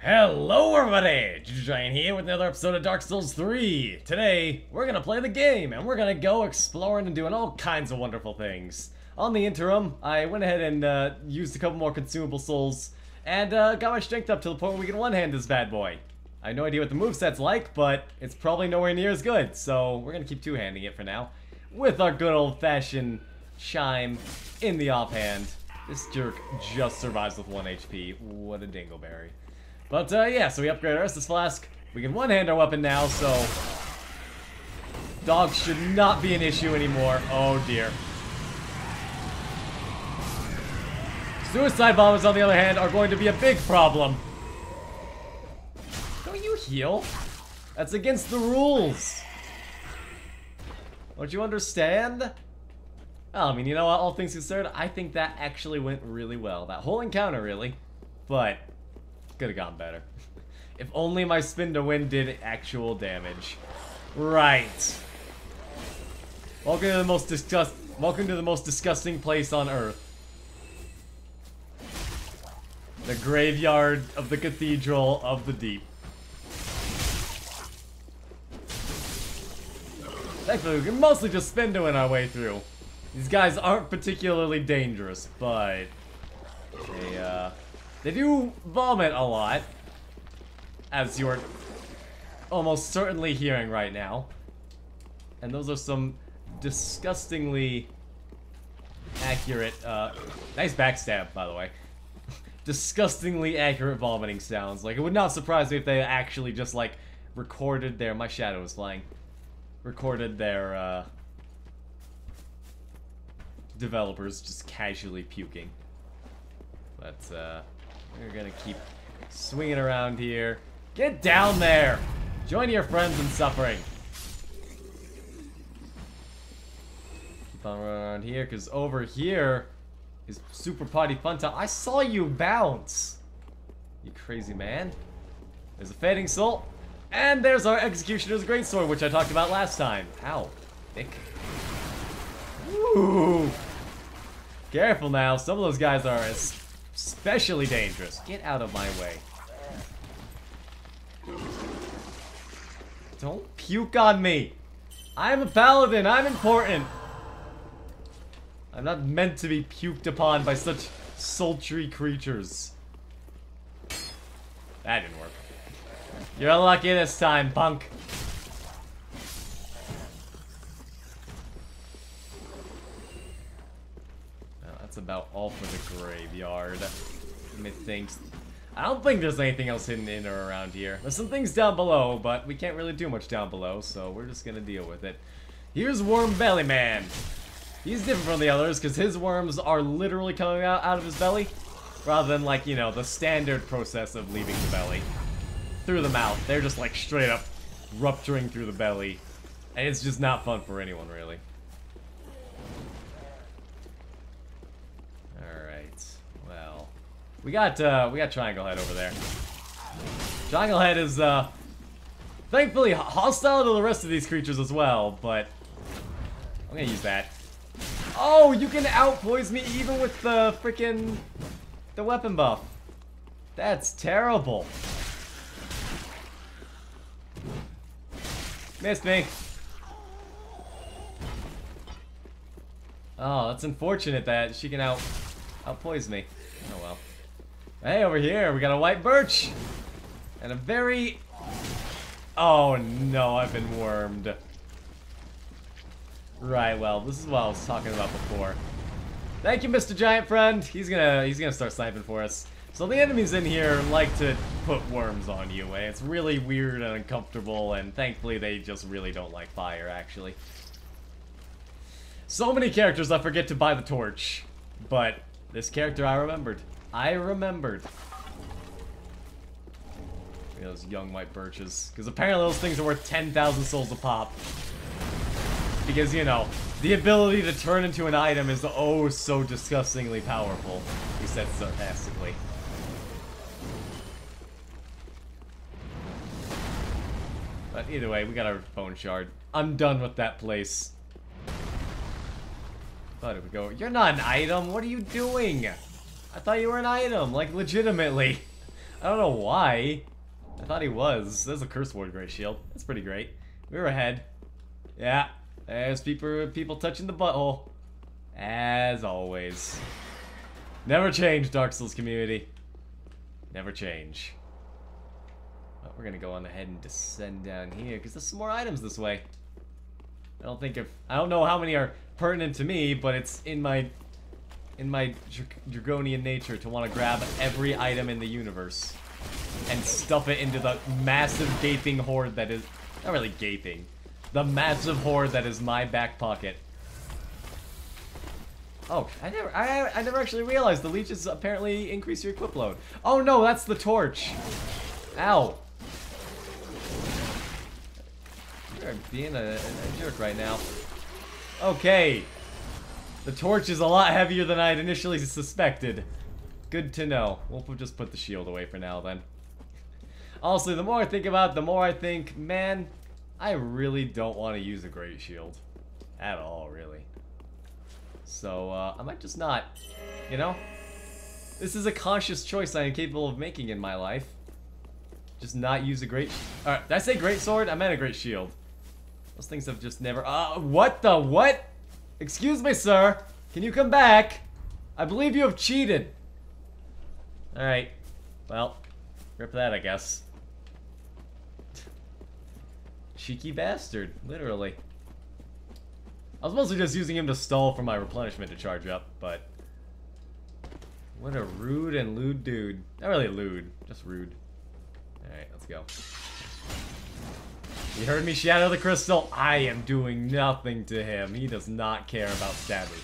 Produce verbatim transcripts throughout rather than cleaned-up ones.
Hello everybody! Juju Giant here with another episode of Dark Souls three. Today, we're gonna play the game, and we're gonna go exploring and doing all kinds of wonderful things. On the interim, I went ahead and uh, used a couple more consumable souls, and uh, got my strength up to the point where we can one-hand this bad boy. I have no idea what the moveset's like, but it's probably nowhere near as good, so we're gonna keep two-handing it for now. With our good old-fashioned chime in the offhand. This jerk just survives with one H P. What a dingleberry. But, uh, yeah, so we upgrade our Estus Flask. We can one-hand our weapon now, so... dogs should not be an issue anymore. Oh, dear. Suicide bombers, on the other hand, are going to be a big problem. Don't you heal? That's against the rules. Don't you understand? Oh, I mean, you know what, all things considered, I think that actually went really well. That whole encounter, really. But... could have gone better. If only my spin to win did actual damage. Right. Welcome to the most disgust. Welcome to the most disgusting place on Earth. The graveyard of the Cathedral of the Deep. Thankfully, we can mostly just spin to win our way through. These guys aren't particularly dangerous, but they uh. They do vomit a lot, as you're almost certainly hearing right now. And those are some disgustingly accurate, uh, nice backstab, by the way. Disgustingly accurate vomiting sounds. Like, it would not surprise me if they actually just, like, recorded their, my shadow is flying, recorded their, uh, developers just casually puking. But, uh... we're gonna keep swinging around here. Get down there! Join your friends in suffering. Keep on running around here, because over here is Super Potty Fun Time. I saw you bounce! You crazy man. There's a Fading Soul. And there's our Executioner's Greatsword, which I talked about last time. Ow. Thick. Ooh. Careful now. Some of those guys are as especially dangerous. Get out of my way. Don't puke on me. I'm a paladin. I'm important. I'm not meant to be puked upon by such sultry creatures. That didn't work. You're unlucky this time, punk. That's about all for the graveyard. Let me think. I don't think there's anything else hidden in or around here. There's some things down below, but we can't really do much down below, so we're just gonna deal with it. Here's Worm Belly Man. He's different from the others because his worms are literally coming out, out of his belly, rather than, like, you know, the standard process of leaving the belly through the mouth. They're just, like, straight up rupturing through the belly, and it's just not fun for anyone, really. We got, uh, we got Triangle Head over there. Triangle Head is, uh, thankfully hostile to the rest of these creatures as well, but I'm gonna use that. Oh, you can outpoise me even with the frickin' the weapon buff. That's terrible. Missed me. Oh, that's unfortunate that she can out outpoise me. Oh well. Hey, over here, we got a white birch! And a very... oh no, I've been wormed. Right, well, this is what I was talking about before. Thank you, Mister Giant Friend! He's gonna, he's gonna start sniping for us. So the enemies in here like to put worms on you, and it's really weird and uncomfortable, and thankfully they just really don't like fire, actually. So many characters I forget to buy the torch, but this character I remembered. I remembered. Those young white birches. Because apparently those things are worth ten thousand souls a pop. Because, you know, the ability to turn into an item is oh so disgustingly powerful. He said sarcastically. But either way, we got our bone shard. I'm done with that place. Thought it would go. You're not an item. What are you doing? I thought you were an item, like legitimately. I don't know why. I thought he was. There's a curse ward great shield. That's pretty great. We were ahead. Yeah. There's people people touching the butthole. As always. Never change, Dark Souls community. Never change. But we're gonna go on ahead and descend down here because there's some more items this way. I don't think if I don't know how many are pertinent to me, but it's in my in my draconian nature to want to grab every item in the universe and stuff it into the massive gaping hoard that is not really gaping. The massive hoard that is my back pocket. Oh, I never I I never actually realized the leeches apparently increase your equip load. Oh no, that's the torch. Ow. You're being a, a jerk right now. Okay. The torch is a lot heavier than I had initially suspected. Good to know. We'll just put the shield away for now then. Also, the more I think about it, the more I think, man, I really don't want to use a great shield. At all, really. So, uh, I might just not. You know? This is a conscious choice I am capable of making in my life. Just not use a great... Alright, did I say great sword? I meant a great shield. Those things have just never... Uh, what the... What? Excuse me, sir. Can you come back? I believe you have cheated. Alright. Well, rip that, I guess. Cheeky bastard. Literally. I was mostly just using him to stall for my replenishment to charge up, but... What a rude and lewd dude. Not really lewd, just rude. Alright, let's go. You heard me shatter the crystal. I am doing nothing to him. He does not care about stabbing.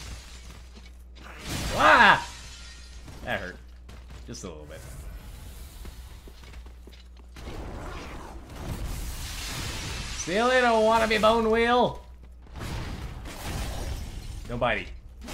Ah! That hurt. Just a little bit. See you later, wannabe bone wheel. No bitey.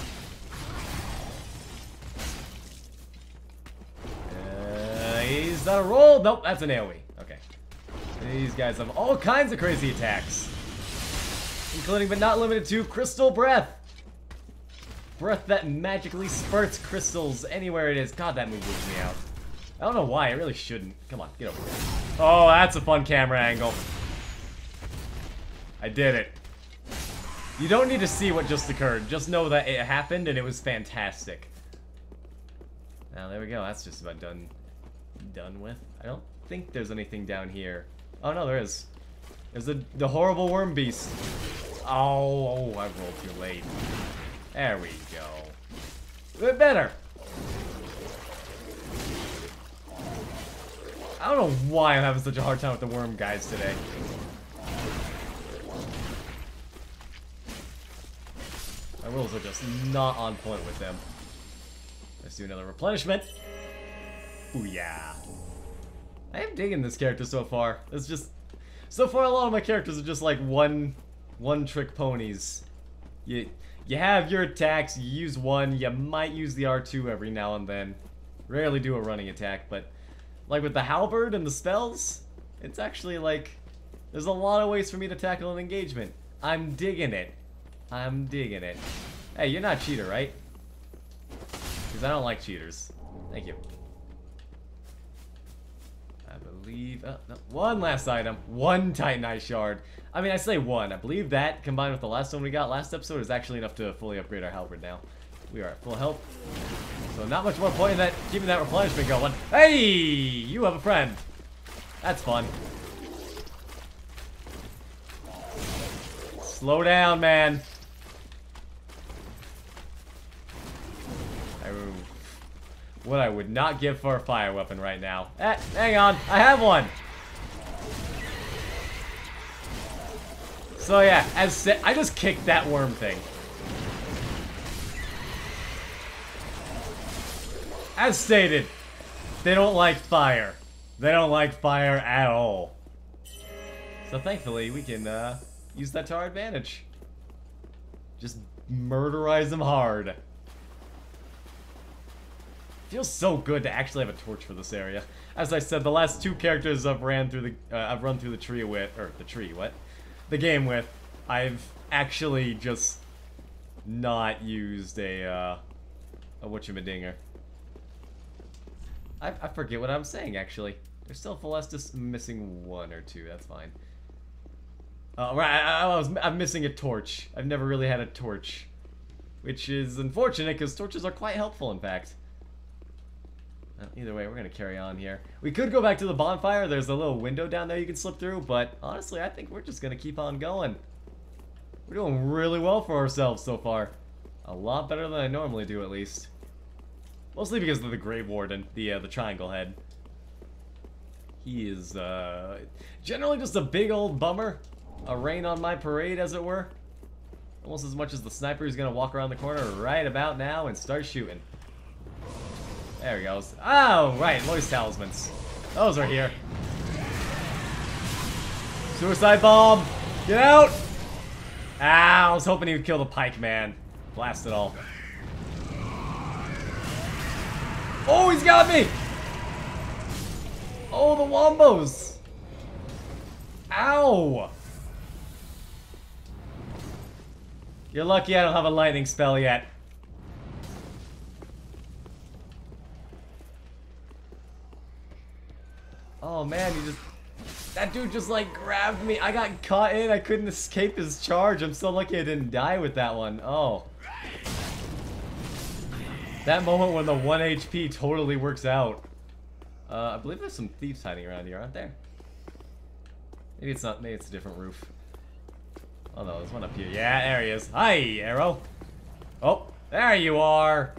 Uh, he's on a roll. Nope, that's an AoE. Okay. These guys have all kinds of crazy attacks. Including but not limited to Crystal Breath. Breath that magically spurts crystals anywhere it is. God, that move moves me out. I don't know why, I really shouldn't. Come on, get over here. Oh, that's a fun camera angle. I did it. You don't need to see what just occurred. Just know that it happened and it was fantastic. Now, there we go. That's just about done done with. I don't think there's anything down here. Oh, no, there is. There's the, the horrible worm beast. Oh, oh, I rolled too late. There we go. A bit better. I don't know why I'm having such a hard time with the worm guys today. My rolls are just not on point with them. Let's do another replenishment. Booyah. I am digging this character so far. It's just... So far, a lot of my characters are just like one... One-trick ponies. You, you have your attacks, you use one, you might use the R two every now and then. Rarely do a running attack, but... Like with the halberd and the spells, it's actually like... There's a lot of ways for me to tackle an engagement. I'm digging it. I'm digging it. Hey, you're not a cheater, right? Because I don't like cheaters. Thank you. I believe... Oh, no. One last item. One Titanite shard. I mean, I say one. I believe that, combined with the last one we got last episode, is actually enough to fully upgrade our halberd now. We are at full health. So not much more point in that, keeping that replenishment going. Hey! You have a friend. That's fun. Slow down, man. I, what I would not give for a fire weapon right now. Eh, hang on. I have one. So yeah, as said, I just kicked that worm thing. As stated, they don't like fire. They don't like fire at all. So thankfully, we can uh, use that to our advantage. Just murderize them hard. Feels so good to actually have a torch for this area. As I said, the last two characters I've ran through the uh, I've run through the tree with, or the tree, what? The game with, I've actually just not used a uh, a whatchamadinger. I, I forget what I'm saying, actually. There's still full Estus missing one or two. That's fine. Oh, right. I, I was, I'm missing a torch. I've never really had a torch. Which is unfortunate, because torches are quite helpful, in fact. Uh, either way, we're going to carry on here. We could go back to the bonfire. There's a little window down there you can slip through. But honestly, I think we're just going to keep on going. We're doing really well for ourselves so far. A lot better than I normally do, at least. Mostly because of the Grave Warden, the, uh, the triangle head. He is, uh, generally just a big old bummer. A rain on my parade, as it were. Almost as much as the sniper who's gonna walk around the corner right about now and start shooting. There he goes. Oh, right, Lois talismans. Those are here. Suicide bomb! Get out! Ah, I was hoping he would kill the pike man. Blast it all. Oh, he's got me! Oh, the wombos! Ow! You're lucky I don't have a lightning spell yet. Oh man, you just... That dude just like grabbed me. I got caught in. I couldn't escape his charge. I'm so lucky I didn't die with that one. Oh. That moment when the one H P totally works out. Uh, I believe there's some thieves hiding around here, aren't there? Maybe it's not. Maybe it's a different roof. Oh no, there's one up here. Yeah, there he is. Hi, Arrow. Oh, there you are.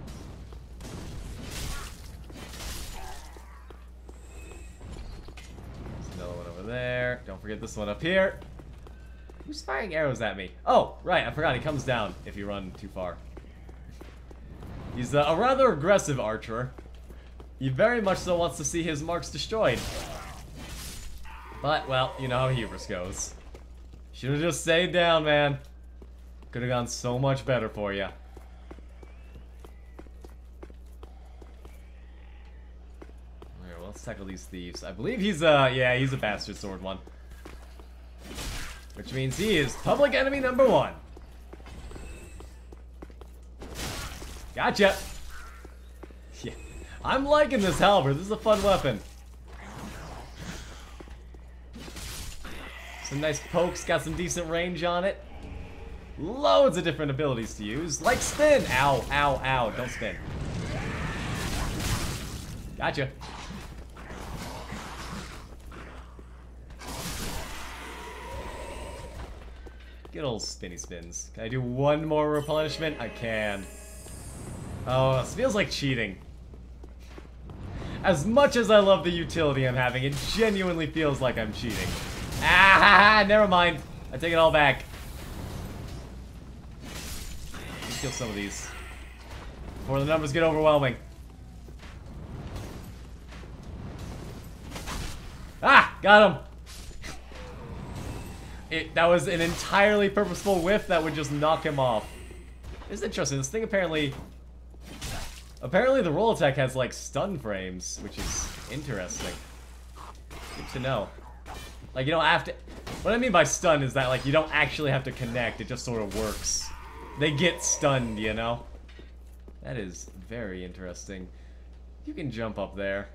There's another one over there. Don't forget this one up here. Who's firing arrows at me? Oh, right. I forgot. He comes down if you run too far. He's uh, a rather aggressive archer. He very much so wants to see his marks destroyed. But, well, you know how hubris goes. Should've just stayed down, man. Could've gone so much better for you. Alright, well, let's tackle these thieves. I believe he's, uh, yeah, he's a bastard sword one. Which means he is public enemy number one. Gotcha! Yeah. I'm liking this halberd. This is a fun weapon. Some nice pokes, got some decent range on it. Loads of different abilities to use. Like spin! Ow, ow, ow. Don't spin. Gotcha. Good old spinny spins. Can I do one more replenishment? I can. Oh, this feels like cheating. As much as I love the utility I'm having, it genuinely feels like I'm cheating. Ah, never mind. I take it all back. Let's kill some of these before the numbers get overwhelming. Ah, got him. It, that was an entirely purposeful whiff that would just knock him off. It's interesting. This thing apparently... Apparently the roll attack has, like, stun frames, which is interesting. Good to know. Like, you don't have to... What I mean by stun is that, like, you don't actually have to connect. It just sort of works. They get stunned, you know? That is very interesting. You can jump up there.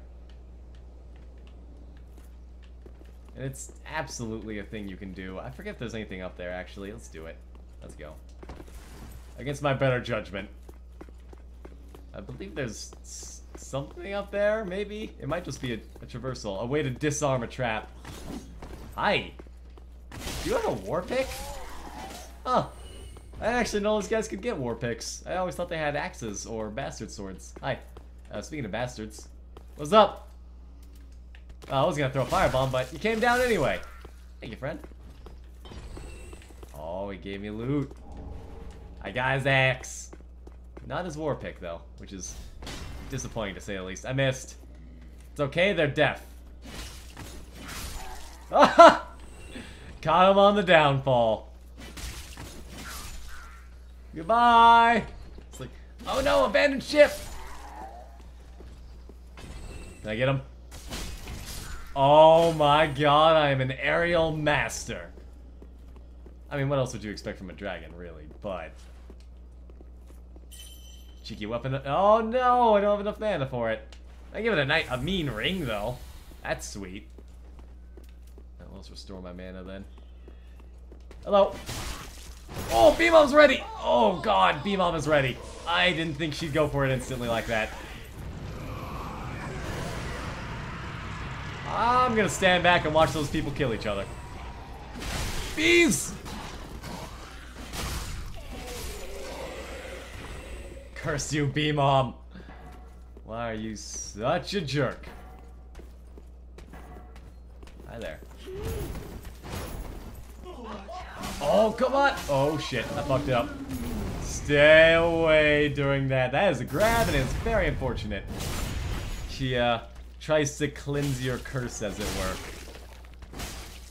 And it's absolutely a thing you can do. I forget if there's anything up there, actually. Let's do it. Let's go. Against my better judgment. I believe there's s something up there, maybe? It might just be a, a traversal. A way to disarm a trap. Hi! Do you have a war pick? Huh. I didn't actually know those guys could get war picks. I always thought they had axes or bastard swords. Hi. Uh, speaking of bastards. What's up? Oh, I was gonna throw a firebomb, but you came down anyway. Thank you, friend. Oh, he gave me loot. I got his axe. Not his war pick, though, which is disappointing to say the least. I missed. It's okay, they're deaf. Caught him on the downfall. Goodbye. It's like, oh no, abandoned ship. Can I get him? Oh my god, I am an aerial master. I mean, what else would you expect from a dragon, really? But... Cheeky weapon. Oh no, I don't have enough mana for it. I give it a night a mean ring though. That's sweet. I'll let's restore my mana then. Hello. Oh, B-Mom's ready! Oh god, B-Mom is ready. I didn't think she'd go for it instantly like that. I'm gonna stand back and watch those people kill each other. Bees! Curse you, B-Mom. Why are you such a jerk? Hi there. Oh, come on! Oh, shit. I fucked it up. Stay away during that. That is a grab, and it's very unfortunate. She, uh, tries to cleanse your curse, as it were.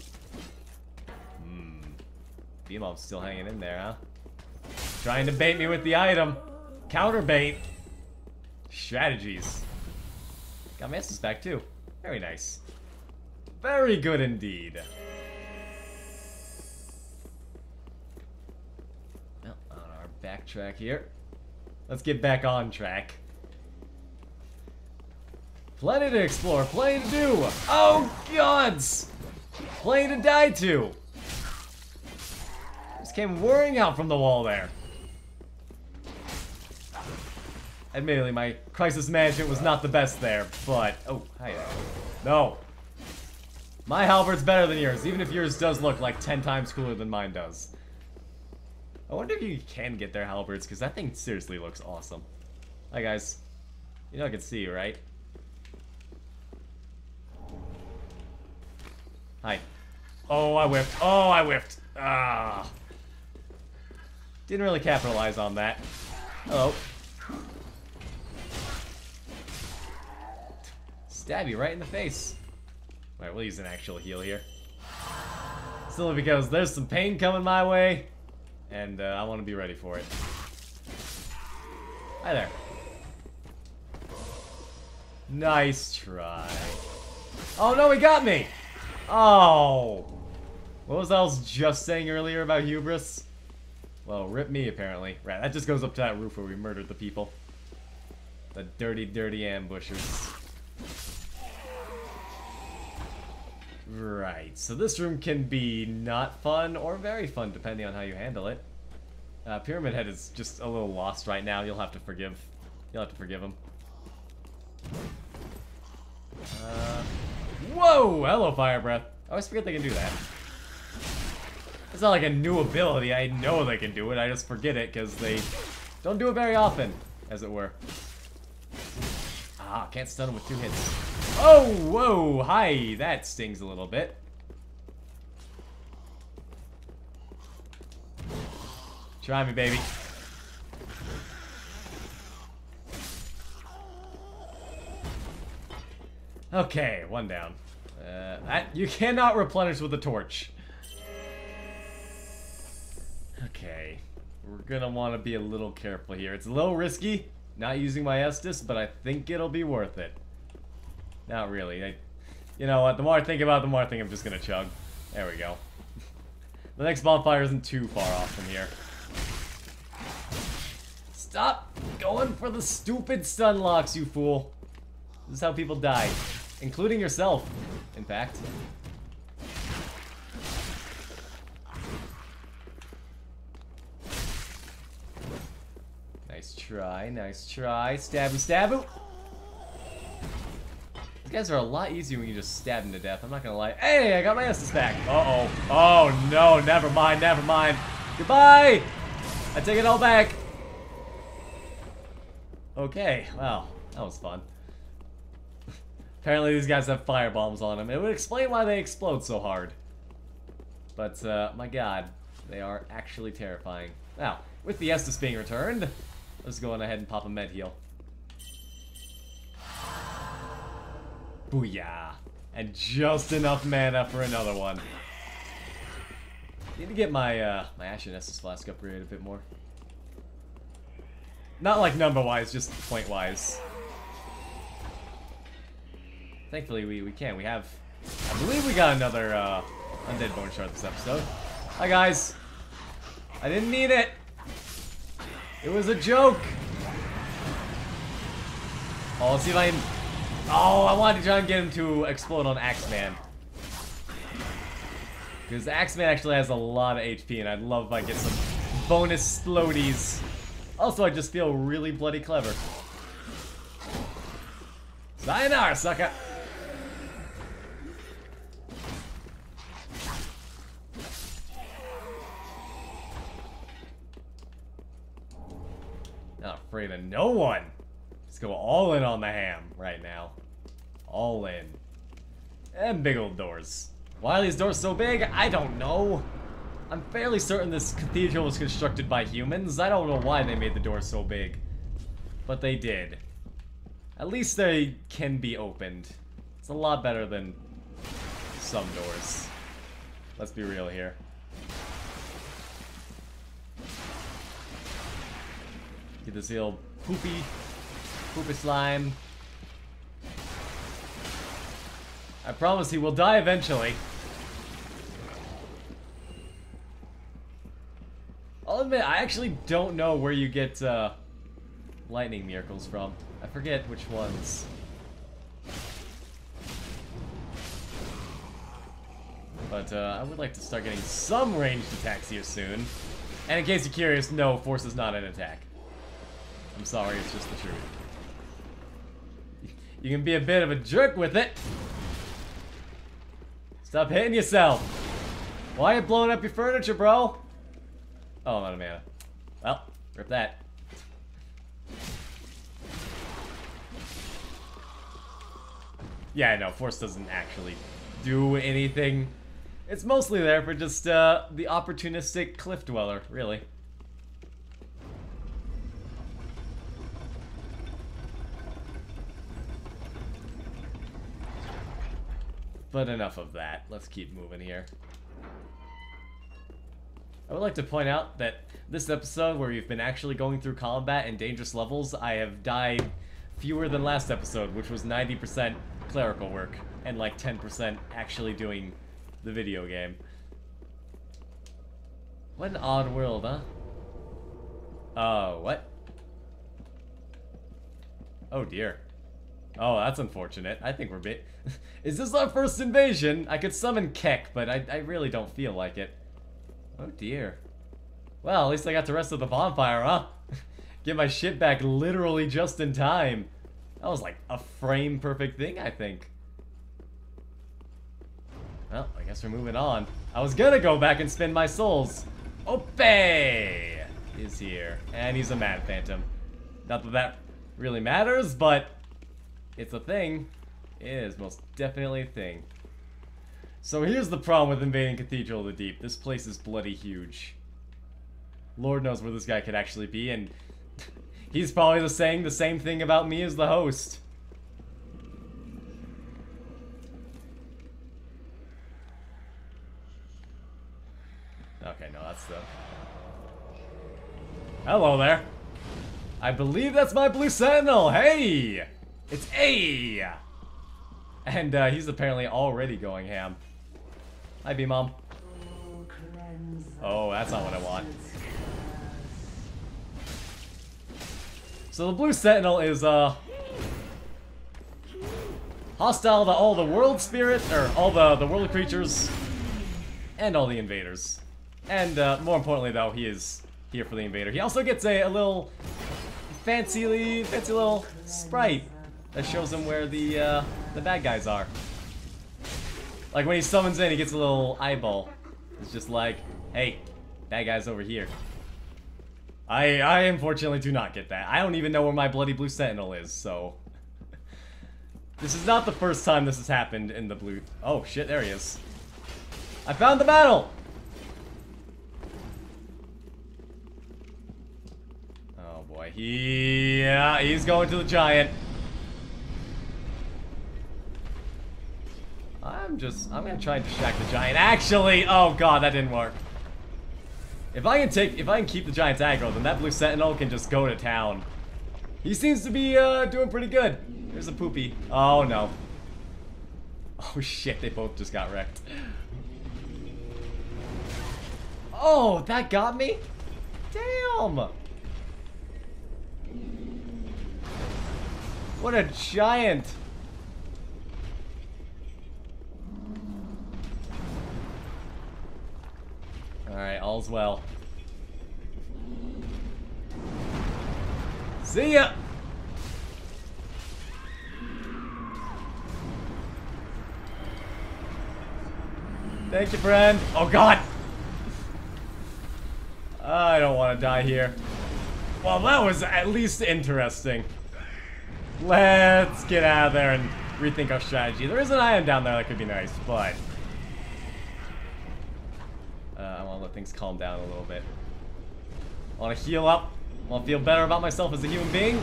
Hmm. B-Mom's still hanging in there, huh? Trying to bait me with the item. Counter bait. Strategies. Got my Estus back, too. Very nice. Very good indeed. Backtrack here. Let's get back on track. Plenty to explore, plenty to do. Oh gods! Plenty to die to. Just came whirring out from the wall there. Admittedly, my crisis management was not the best there, but oh, hi. No. My halberd's better than yours, even if yours does look like ten times cooler than mine does. I wonder if you can get their halberds, because that thing seriously looks awesome. Hi, guys. You know I can see you, right? Hi. Oh, I whiffed. Oh, I whiffed. Ah. Didn't really capitalize on that. Hello. Stab you right in the face. Alright, we'll use an actual heal here. Simply because there's some pain coming my way. And uh, I want to be ready for it. Hi there. Nice try. Oh no, he got me! Oh! What was I was just saying earlier about hubris? Well, rip me apparently. Right, that just goes up to that roof where we murdered the people. The dirty, dirty ambushers. Right, so this room can be not fun or very fun depending on how you handle it. Uh, Pyramid Head is just a little lost right now. You'll have to forgive. You'll have to forgive him. Uh, whoa! Hello, Fire Breath. I always forget they can do that. It's not like a new ability. I know they can do it. I just forget it because they don't do it very often, as it were. Ah, can't stun him with two hits. Oh, whoa, hi, that stings a little bit. Try me, baby. Okay, one down. Uh, that, you cannot replenish with a torch. Okay, we're gonna want to be a little careful here. It's a little risky, not using my Estus, but I think it'll be worth it. Not really. I, you know what? The more I think about it, the more I think I'm just gonna chug. There we go. The next bonfire isn't too far off from here. Stop going for the stupid stun locks, you fool. This is how people die. Including yourself, in fact. Nice try, nice try. Stabby, staboo. These guys are a lot easier when you just stab them to death. I'm not gonna lie. Hey, I got my Estus back. Uh-oh. Oh, no. Never mind. Never mind. Goodbye. I take it all back. Okay. Wow. That was fun. Apparently these guys have fire bombs on them. It would explain why they explode so hard. But, uh, my god. They are actually terrifying. Now, with the Estus being returned, let's go on ahead and pop a med heal. Booyah. And just enough mana for another one. Need to get my uh, my Ashen Estus Flask upgraded a bit more. Not like number-wise, just point-wise. Thankfully, we, we can. We have... I believe we got another uh, Undead Bone Shard this episode. Hi, guys. I didn't need it. It was a joke. Oh, let's see if I can Oh, I wanted to try and get him to explode on Axeman. Because Axeman actually has a lot of H P, and I'd love if I get some bonus explodies. Also, I just feel really bloody clever. Sayonara, sucker! Not afraid of no one. Let's go all in on the ham right now. All in. And big old doors. Why are these doors so big? I don't know. I'm fairly certain this cathedral was constructed by humans. I don't know why they made the doors so big. But they did. At least they can be opened. It's a lot better than some doors. Let's be real here. Get this little poopy, poopy slime. I promise he will die eventually. I'll admit, I actually don't know where you get uh, lightning miracles from. I forget which ones. But uh, I would like to start getting some ranged attacks here soon. And in case you're curious, no, force is not an attack. I'm sorry, it's just the truth. You can be a bit of a jerk with it. Stop hitting yourself. Why are you blowing up your furniture, bro? Oh, I'm out of mana. Well, rip that. Yeah, no, force doesn't actually do anything. It's mostly there for just uh, the opportunistic cliff dweller, really. But enough of that. Let's keep moving here. I would like to point out that this episode, where we've been actually going through combat and dangerous levels, I have died fewer than last episode, which was ninety percent clerical work and like ten percent actually doing the video game. What an odd world, huh? Oh, what? Oh dear. Oh, that's unfortunate. I think we're bit. Is this our first invasion? I could summon Keck, but I, I really don't feel like it. Oh dear. Well, at least I got the rest of the bonfire, huh? Get my shit back literally just in time. That was like a frame perfect thing, I think. Well, I guess we're moving on. I was gonna go back and spend my souls. Ope is here. And he's a mad phantom. Not that that really matters, but it's a thing. It is most definitely a thing. So here's the problem with invading Cathedral of the Deep. This place is bloody huge. Lord knows where this guy could actually be, and he's probably the saying the same thing about me as the host. Okay, no, that's the... Hello there. I believe that's my blue sentinel. Hey! It's A! And uh, he's apparently already going ham. Hi, B-Mom. Oh, that's not what I want. So the blue sentinel is uh hostile to all the world spirit, or all the the world creatures, and all the invaders. And uh, more importantly, though, he is here for the invader. He also gets a, a little fancy, fancy little sprite that shows him where the uh, the bad guys are. Like when he summons in, he gets a little eyeball. It's just like, hey, bad guy's over here. I I unfortunately do not get that. I don't even know where my bloody blue sentinel is, so this is not the first time this has happened in the blue. Oh shit, there he is. I found the battle. Oh boy, he yeah, he's going to the giant. I'm just, I'm gonna try and distract the giant. Actually, oh god, that didn't work. If I can take, if I can keep the giant's aggro, then that blue sentinel can just go to town. He seems to be uh, doing pretty good. There's a poopy. Oh no. Oh shit, they both just got wrecked. Oh, that got me? Damn. What a giant. all's well. See ya! Thank you, friend. Oh, God! I don't want to die here. Well, that was at least interesting. Let's get out of there and rethink our strategy. There is an item down there that could be nice, but... Uh, I want to let things calm down a little bit. I want to heal up. I want to feel better about myself as a human being.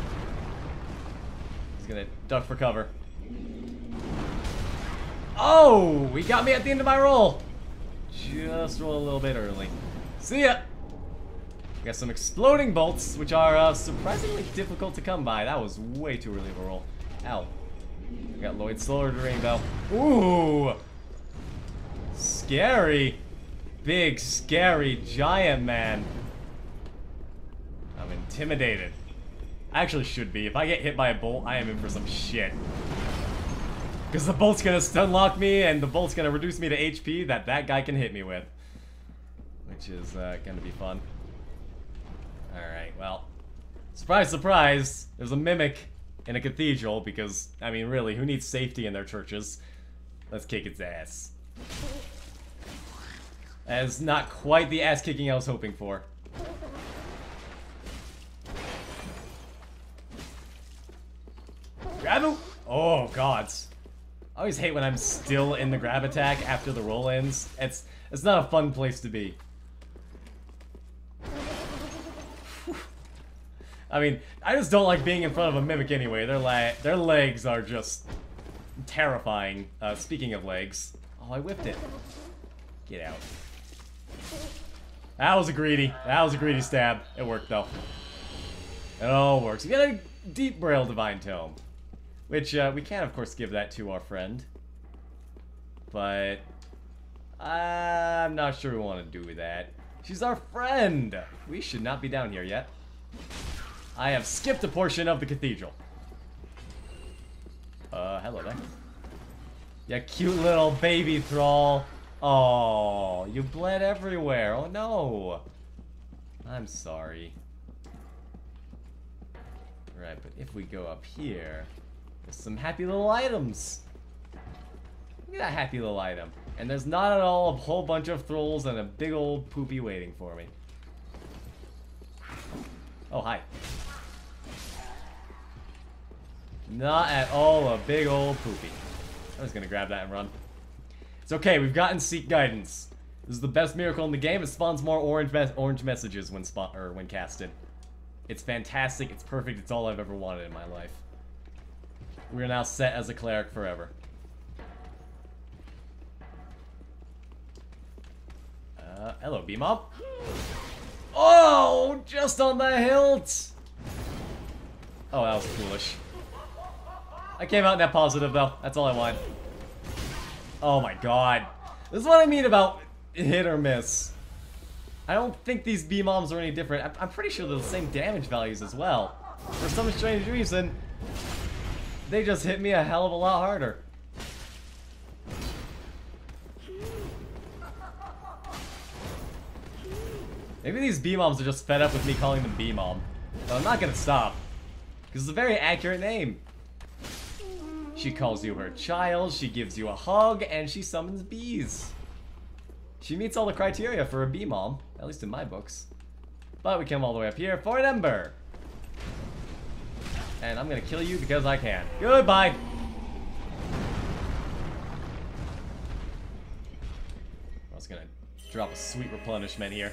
Just gonna duck for cover. Oh! He got me at the end of my roll! Just roll a little bit early. See ya! We got some exploding bolts, which are uh, surprisingly difficult to come by. That was way too early of a roll. Ow. We got Lloyd's Solar Rainbow. Ooh! Scary! Big, scary giant man. I'm intimidated. I actually should be. If I get hit by a bolt, I am in for some shit. Because the bolt's gonna stun lock me, and the bolt's gonna reduce me to H P that that guy can hit me with. Which is uh, gonna be fun. Alright, well. Surprise, surprise! There's a mimic in a cathedral, because, I mean, really, who needs safety in their churches? Let's kick its ass. That is not quite the ass kicking I was hoping for. Grab him! Oh, gods. I always hate when I'm still in the grab attack after the roll ends. It's it's not a fun place to be. I mean, I just don't like being in front of a mimic anyway. Their la their legs are just terrifying. Uh, speaking of legs, oh, I whipped it. Get out. That was a greedy. That was a greedy stab. It worked though. It all works. We got a deep braille divine tome. Which, uh, we can, of course, give that to our friend. But... I'm not sure we want to do that. She's our friend! We should not be down here yet. I have skipped a portion of the cathedral. Uh, hello there. Yeah, cute little baby thrall. Oh, you bled everywhere. Oh, no. I'm sorry. Right, but if we go up here... There's some happy little items. Look at that happy little item. And there's not at all a whole bunch of thralls and a big old poopy waiting for me. Oh, hi. Not at all a big old poopy. I'm just gonna grab that and run. It's okay, we've gotten Seek Guidance. This is the best miracle in the game. It spawns more orange me orange messages when spawn or when casted. It's fantastic, it's perfect, it's all I've ever wanted in my life. We're now set as a cleric forever. Uh, hello, B-Mob. Oh, just on the hilt! Oh, that was foolish. I came out net positive, though. That's all I want. Oh my god. This is what I mean about hit or miss. I don't think these B-Moms are any different. I'm, I'm pretty sure they're the same damage values as well. For some strange reason, they just hit me a hell of a lot harder. Maybe these B-Moms are just fed up with me calling them B-Mom. But I'm not gonna stop. Because it's a very accurate name. She calls you her child, she gives you a hug, and she summons bees. She meets all the criteria for a B-Mom, at least in my books. But we come all the way up here for an Ember. And I'm gonna kill you because I can. Goodbye! I was gonna drop a sweet replenishment here.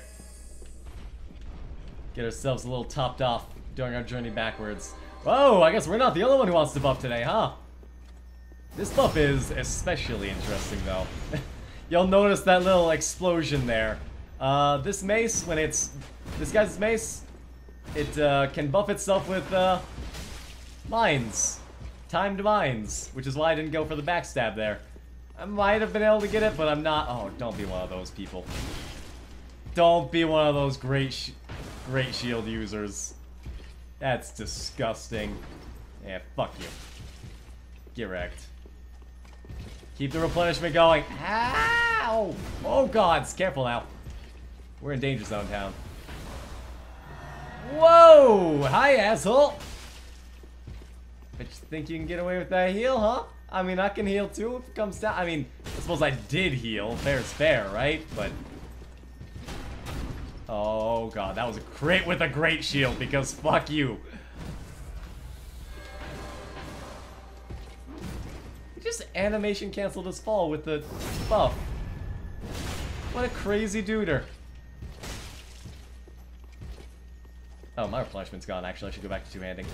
Get ourselves a little topped off during our journey backwards. Whoa, I guess we're not the only one who wants to buff today, huh? This buff is especially interesting, though. You'll notice that little explosion there. Uh, this mace, when it's... This guy's mace, it uh, can buff itself with, uh... mines. Timed mines. Which is why I didn't go for the backstab there. I might have been able to get it, but I'm not... Oh, don't be one of those people. Don't be one of those great, sh great shield users. That's disgusting. Yeah, fuck you. Get wrecked. Keep the replenishment going. Ow! Oh, gods. Careful now. We're in danger zone town. Whoa! Hi, asshole! But you think you can get away with that heal, huh? I mean, I can heal too if it comes down. I mean, I suppose I did heal. Fair's fair, right? But... oh god, that was a crit with a great shield because fuck you. Just animation canceled his fall with the buff. What a crazy duder. Oh, my replenishment's gone. Actually, I should go back to two-handing.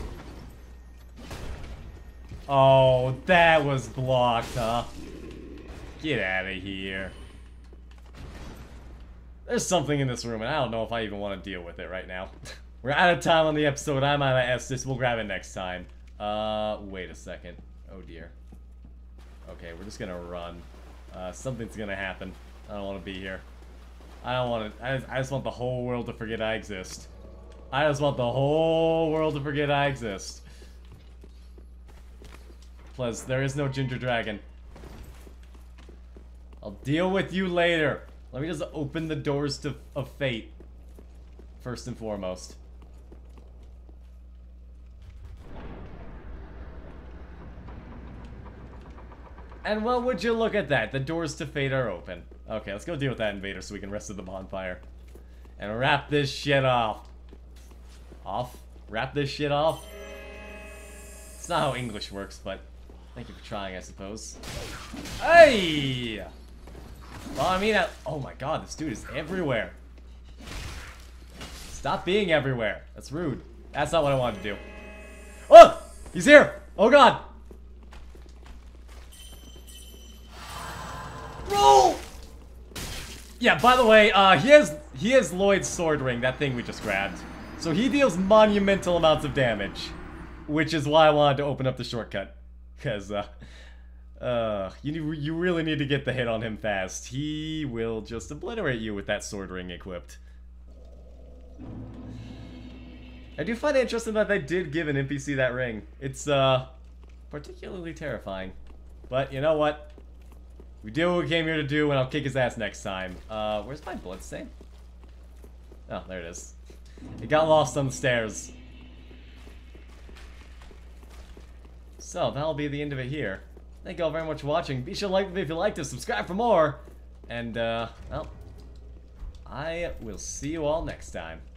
Oh, that was blocked, huh? Get out of here. There's something in this room, and I don't know if I even want to deal with it right now. We're out of time on the episode. I'm out of Estus. We'll grab it next time. Uh, wait a second. Oh, dear. Okay, we're just gonna run. Uh, something's gonna happen. I don't want to be here. I don't want to... I just, I just want the whole world to forget I exist. I just want the whole world to forget I exist. Plus, there is no ginger dragon. I'll deal with you later. Let me just open the doors to of fate. First and foremost. And well, would you look at that? The doors to fate are open. Okay, let's go deal with that invader so we can rest at the bonfire. And wrap this shit off. Off? Wrap this shit off? It's not how English works, but thank you for trying, I suppose. Hey! Well, I mean, I, oh my god, this dude is everywhere. Stop being everywhere. That's rude. That's not what I wanted to do. Oh! He's here! Oh god! Roll! Yeah, by the way, uh, he has, he has Lloyd's sword ring, that thing we just grabbed. So he deals monumental amounts of damage. Which is why I wanted to open up the shortcut. Because, uh... Uh, you, you really need to get the hit on him fast. He will just obliterate you with that sword ring equipped. I do find it interesting that they did give an N P C that ring. It's, uh, particularly terrifying. But, you know what? We did what we came here to do, and I'll kick his ass next time. Uh, where's my bloodstain? Oh, there it is. It got lost on the stairs. So, that'll be the end of it here. Thank you all very much for watching. Be sure to like the video if you liked it, subscribe for more. And, uh, well, I will see you all next time.